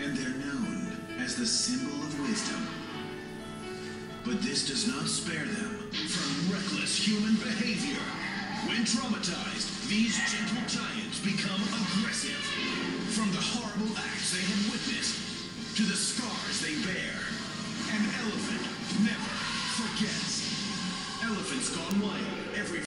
and they're known as the symbol of wisdom. But this does not spare them from reckless human behavior. When traumatized, these gentle giants become aggressive. From the horrible acts they have witnessed to the scars they bear, an elephant never forgets. Elephants Gone Wild, every